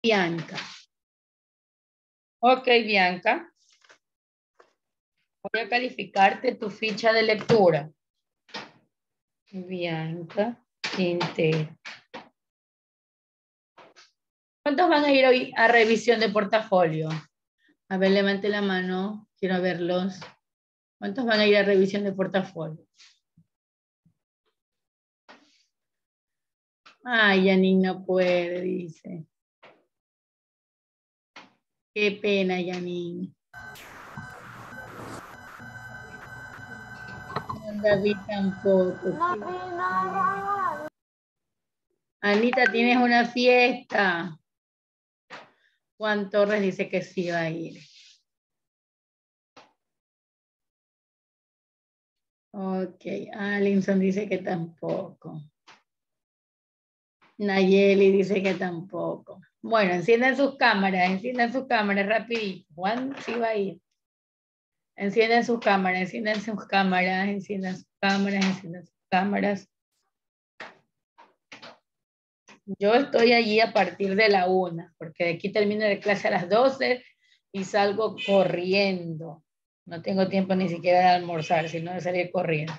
Bianca. Ok, Bianca. Voy a calificarte tu ficha de lectura. Bianca Quintero. ¿Cuántos van a ir hoy a revisión de portafolio? A ver, levante la mano. Quiero verlos. ¿Cuántos van a ir a revisión de portafolio? Ay, Janine no puede, dice. Qué pena, Janine. David tampoco. No, Anita, tienes una fiesta. Juan Torres dice que sí va a ir. Ok, Alinson dice que tampoco. Nayeli dice que tampoco. Bueno, enciendan sus cámaras rapidito. Juan sí va a ir. Enciendan sus cámaras, enciendan sus cámaras, enciendan sus cámaras, enciendan sus cámaras. Yo estoy allí a partir de la 1, porque de aquí termino la clase a las 12 y salgo corriendo. No tengo tiempo ni siquiera de almorzar, sino de salir corriendo.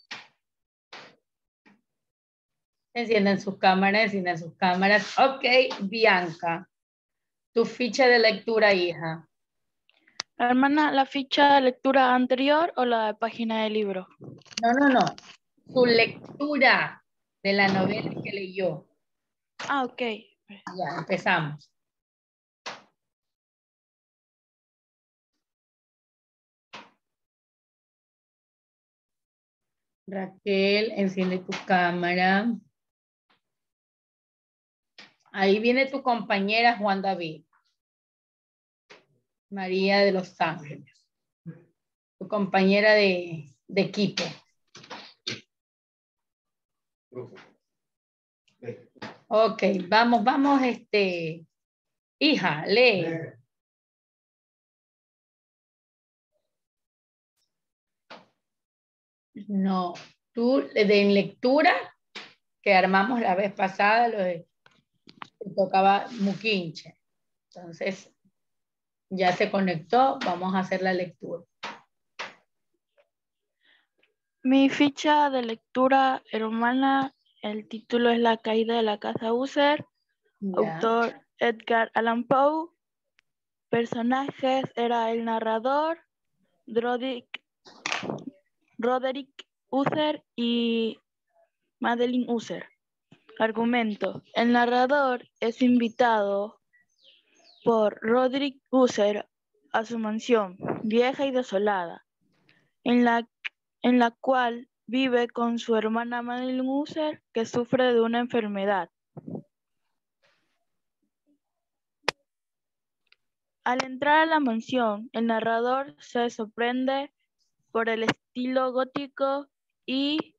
Enciendan sus cámaras, enciendan sus cámaras. Ok, Bianca, tu ficha de lectura, hija. hermana, ¿la ficha de lectura anterior o la de página del libro? No. Su lectura de la novela que leyó. Ah, ok. Ya, empezamos. Raquel, enciende tu cámara. Ahí viene tu compañera Juan David. María de los Ángeles. Tu compañera de equipo. Ok, vamos, hija, lee. No, tú de lectura que armamos la vez pasada, te tocaba Muquinche. Entonces, ya se conectó, vamos a hacer la lectura. Mi ficha de lectura, hermana, el título es La caída de la casa User, Ya. autor Edgar Allan Poe, personajes era el narrador, Roderick Uther y Madeline User. Argumento. El narrador es invitado por Roderick User a su mansión, vieja y desolada, en la cual vive con su hermana Madeline User, que sufre de una enfermedad. Al entrar a la mansión, el narrador se sorprende por el estilo gótico y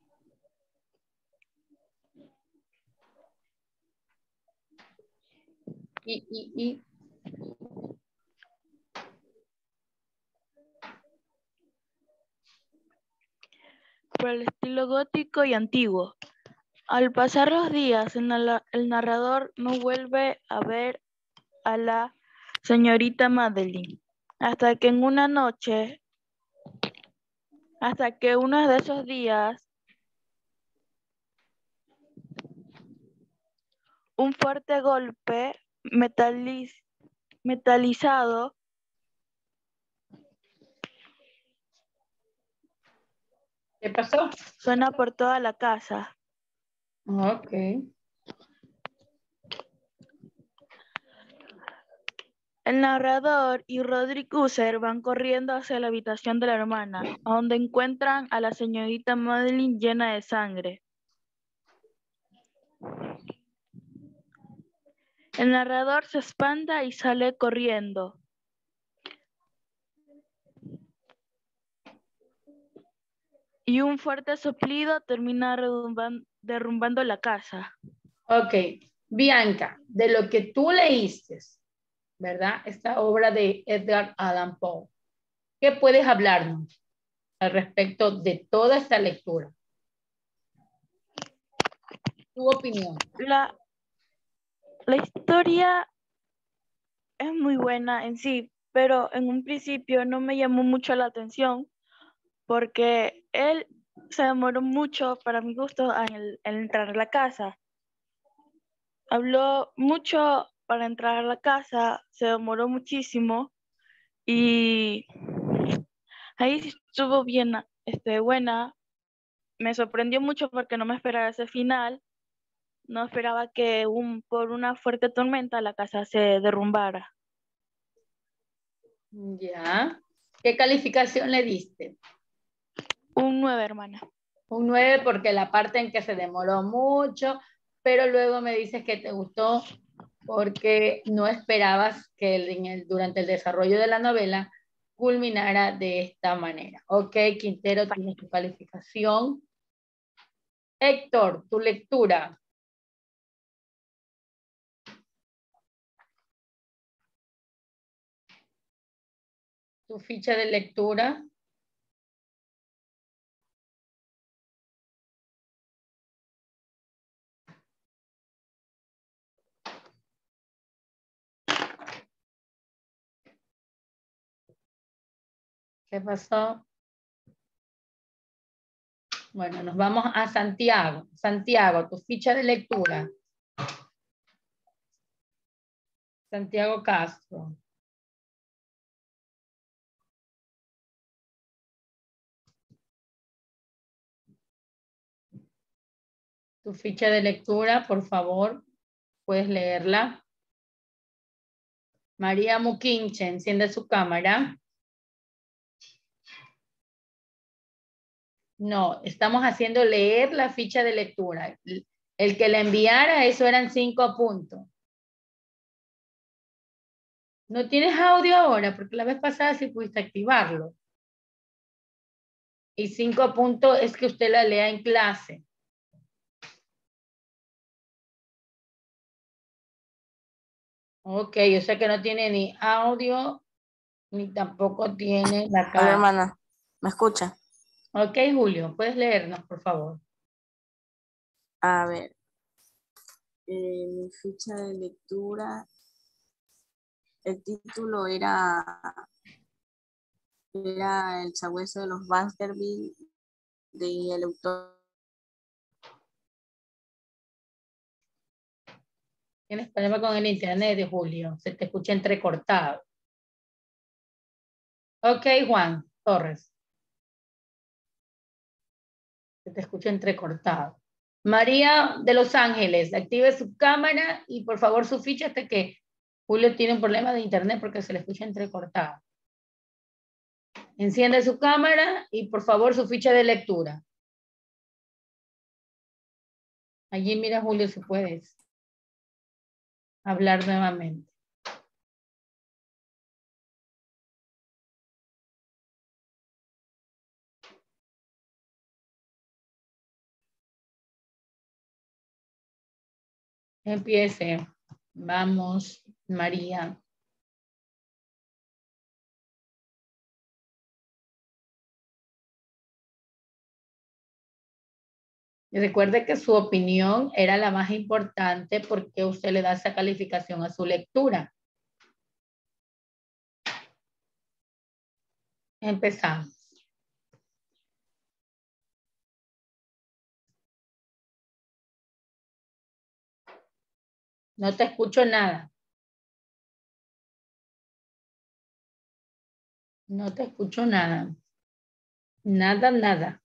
por el estilo gótico y antiguo. Al pasar los días, el narrador no vuelve a ver a la señorita Madeline, hasta que uno de esos días, un fuerte golpe metalizado ¿Qué pasó? suena por toda la casa. Ok. El narrador y Roderick User van corriendo hacia la habitación de la hermana, donde encuentran a la señorita Madeline llena de sangre. El narrador se espanta y sale corriendo. Y un fuerte soplido termina derrumbando la casa. Ok. Bianca, de lo que tú leíste, ¿verdad? Esta obra de Edgar Allan Poe. ¿Qué puedes hablarnos al respecto de toda esta lectura? Tu opinión. La historia es muy buena en sí, pero en un principio no me llamó mucho la atención porque él se demoró mucho, para mi gusto, en entrar a la casa. Habló mucho para entrar a la casa, se demoró muchísimo y ahí sí estuvo bien, buena. Me sorprendió mucho porque no me esperaba ese final. No esperaba que por una fuerte tormenta la casa se derrumbara. Ya. ¿Qué calificación le diste? Un 9, hermana. Un 9 porque la parte en que se demoró mucho, pero luego me dices que te gustó porque no esperabas que durante el desarrollo de la novela culminara de esta manera. Ok, Quintero tiene tu calificación. Héctor, tu lectura. Tu ficha de lectura. ¿Qué pasó? Bueno, nos vamos a Santiago. Santiago, tu ficha de lectura. Santiago Castro. Tu ficha de lectura, por favor, puedes leerla. María Muquinche, enciende su cámara. No, estamos haciendo leer la ficha de lectura. El que le enviara, eso eran 5 puntos. ¿No tienes audio ahora? Porque la vez pasada sí pudiste activarlo. Y 5 puntos es que usted la lea en clase. Ok, o sea que no tiene ni audio, ni tampoco tiene la Hola, cámara. hermana, ¿me escucha? Ok, Julio, puedes leernos, por favor. A ver, mi ficha de lectura, el título era El sabueso de los Baskerville, del autor. Tienes problema con el internet de Julio, se te escucha entrecortado. Ok, Juan Torres. Se te escucha entrecortado. María de Los Ángeles, active su cámara y por favor su ficha hasta que Julio tiene un problema de internet porque se le escucha entrecortado. Enciende su cámara y por favor su ficha de lectura. Allí mira Julio si puedes hablar nuevamente. Empiece. Vamos, María. Y recuerde que su opinión era la más importante porque usted le da esa calificación a su lectura. Empezamos. No te escucho nada. No te escucho nada. Nada, nada.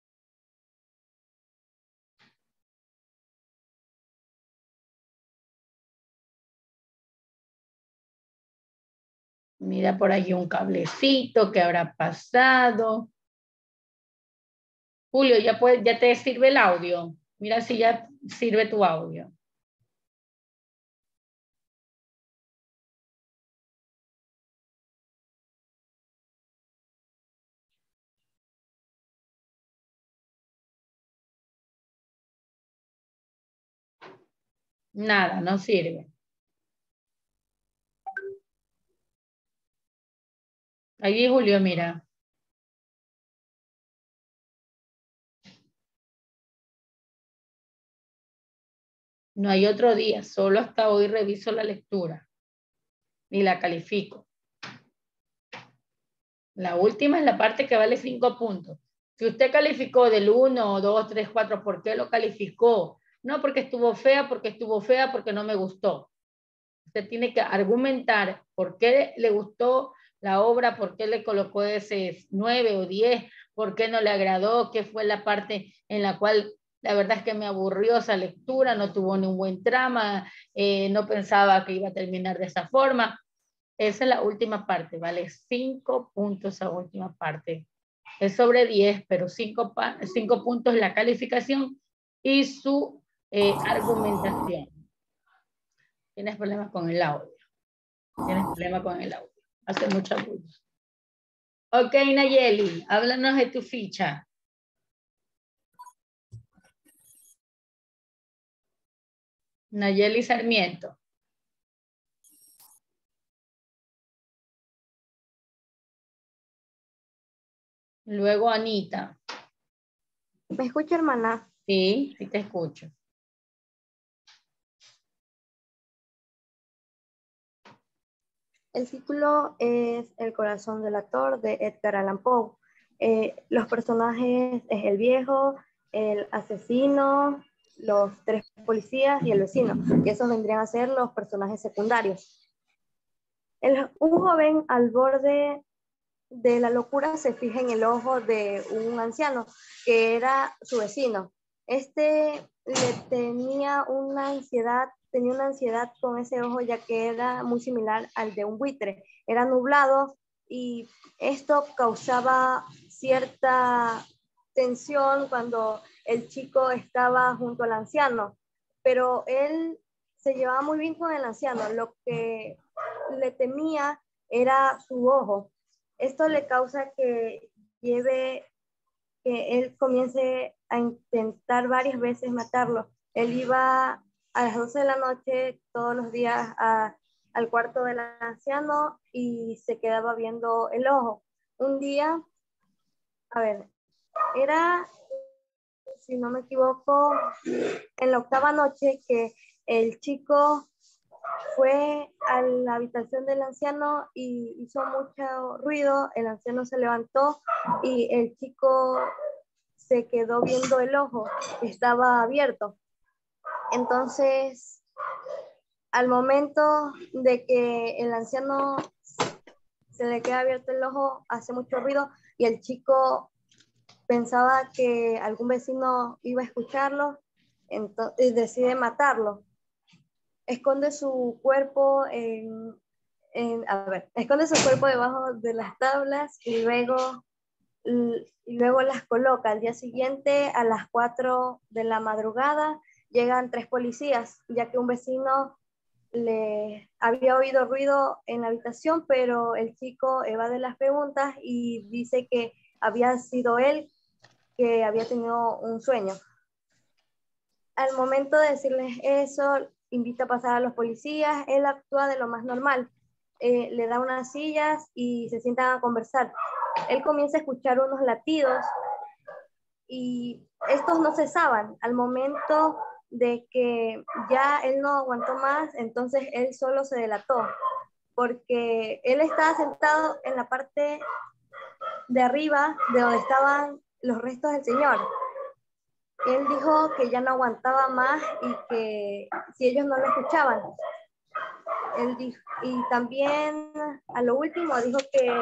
Mira por allí un cablecito que habrá pasado. Julio, ya te sirve el audio. Mira si ya sirve tu audio. Nada, no sirve. Allí, Julio, mira. No hay otro día, solo hasta hoy reviso la lectura. ni la califico. La última es la parte que vale 5 puntos. Si usted calificó del 1, 2, 3, 4, ¿por qué lo calificó? No porque estuvo fea, porque no me gustó. Usted tiene que argumentar por qué le gustó la obra, por qué le colocó ese 9 o 10, por qué no le agradó, qué fue la parte en la cual la verdad es que me aburrió esa lectura, no tuvo ni un buen trama, no pensaba que iba a terminar de esa forma. Esa es la última parte, ¿vale? 5 puntos esa última parte. Es sobre 10, pero 5 puntos la calificación y su argumentación. Tienes problemas con el audio. Tienes problemas con el audio. Hace mucha bulla. Ok, Nayeli, háblanos de tu ficha. Nayeli Sarmiento. Luego Anita. ¿Me escucha, hermana? Sí, sí te escucho. El título es El corazón del actor de Edgar Allan Poe. Los personajes es el viejo, el asesino, los 3 policías y el vecino, y esos vendrían a ser los personajes secundarios. Un joven al borde de la locura se fija en el ojo de un anciano que era su vecino. Este le tenía una ansiedad con ese ojo, ya que era muy similar al de un buitre. Era nublado y esto causaba cierta tensión cuando el chico estaba junto al anciano, pero él se llevaba muy bien con el anciano. Lo que le temía era su ojo. Esto le causa que él comience a intentar varias veces matarlo. Él iba a las 12 de la noche todos los días al cuarto del anciano y se quedaba viendo el ojo. Un día, era, si no me equivoco, en la 8ª noche que el chico fue a la habitación del anciano y hizo mucho ruido. El anciano se levantó y el chico se quedó viendo el ojo, estaba abierto. Entonces, al momento de que el anciano se le queda abierto el ojo, hace mucho ruido y el chico pensaba que algún vecino iba a escucharlo, entonces decide matarlo. Esconde su cuerpo esconde su cuerpo debajo de las tablas y luego las coloca. Al día siguiente, a las 4 de la madrugada, llegan 3 policías, ya que un vecino le había oído ruido en la habitación, pero el chico evade las preguntas y dice que había sido él que había tenido un sueño. Al momento de decirles eso, invita a pasar a los policías. Él actúa de lo más normal. Le da unas sillas y se sientan a conversar. Él comienza a escuchar unos latidos y estos no cesaban. Al momento de que ya él no aguantó más, entonces él solo se delató, porque él estaba sentado en la parte de arriba de donde estaban los restos del señor. Él dijo que ya no aguantaba más y que si ellos no lo escuchaban. Él dijo, y también a lo último dijo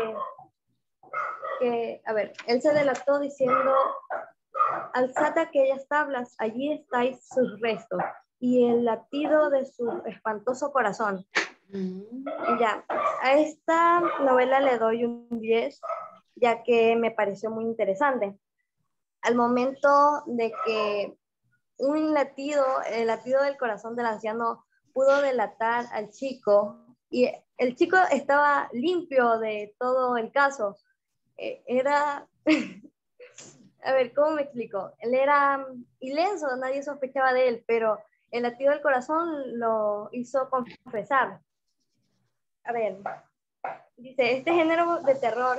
él se delató diciendo: alzad aquellas tablas, allí estáis sus restos y el latido de su espantoso corazón. Y ya, a esta novela le doy un 10, ya que me pareció muy interesante. Al momento de que el latido del corazón del anciano pudo delatar al chico, y el chico estaba limpio de todo el caso. Era, a ver, ¿cómo me explico? Él era ileso, nadie sospechaba de él, pero el latido del corazón lo hizo confesar. A ver, dice, este género de terror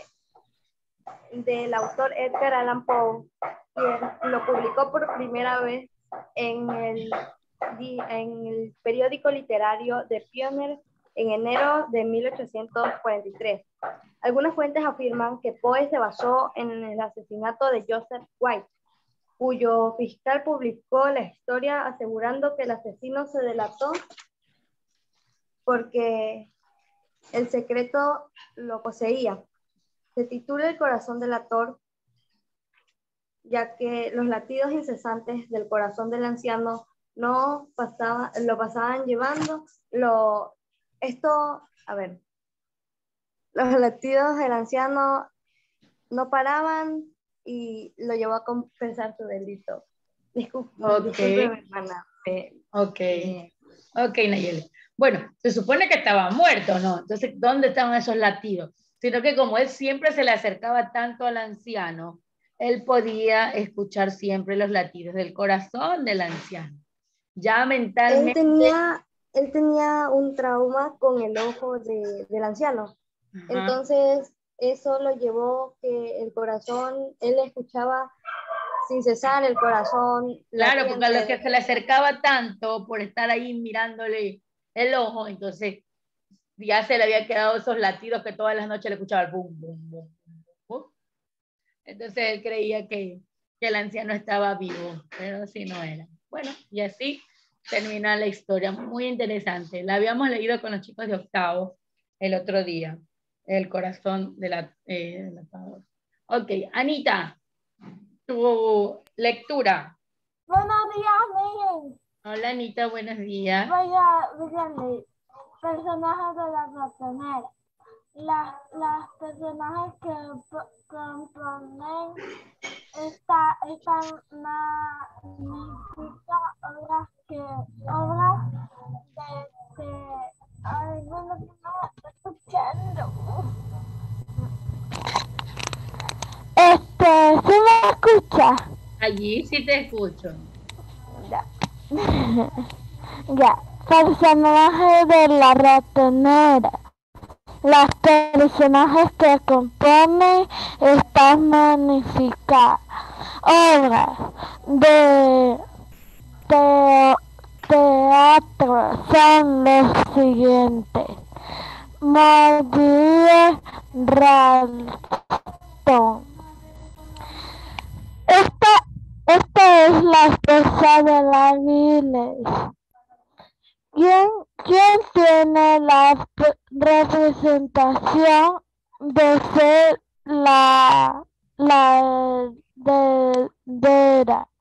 del autor Edgar Allan Poe, quien lo publicó por primera vez en el periódico literario The Pioneer en enero de 1843. Algunas fuentes afirman que Poe se basó en el asesinato de Joseph White, cuyo fiscal publicó la historia asegurando que el asesino se delató porque el secreto lo poseía. Se titula El corazón delator, ya que los latidos incesantes del corazón del anciano lo pasaban llevando, los latidos del anciano no paraban y lo llevó a confesar su delito. Disculpe, hermana. Ok, Nayeli. Bueno, se supone que estaba muerto, ¿no? Entonces, ¿dónde estaban esos latidos? Sino que como él siempre se le acercaba tanto al anciano, él podía escuchar siempre los latidos del corazón del anciano. Ya mentalmente... Él tenía un trauma con el ojo del anciano. Ajá. Entonces, eso lo llevó que el corazón, él escuchaba sin cesar el corazón. Claro, porque a lo que se le acercaba tanto por estar ahí mirándole el ojo, entonces ya se le había quedado esos latidos que todas las noches le escuchaba el bum, bum, bum, bum, bum. Entonces él creía que el anciano estaba vivo, pero así no era. Bueno, y así termina la historia, muy interesante. La habíamos leído con los chicos de octavo el otro día, El corazón de la... Ok, Anita, tu lectura. Buenos días, Miguel. Hola, Anita, buenos días. Voy a leer personajes de la ratonera. Las personajes que componen esta magnífica obra algunos que no están escuchando. ¿Sí me escucha? Allí sí te escucho. Ya. Ya. Personajes de la ratonera. Los personajes que componen esta magnífica obra de teatro son los siguientes: Maurice Ralston. Esta es la esposa de la Giles. ¿Quién tiene la representación de ser la heredera?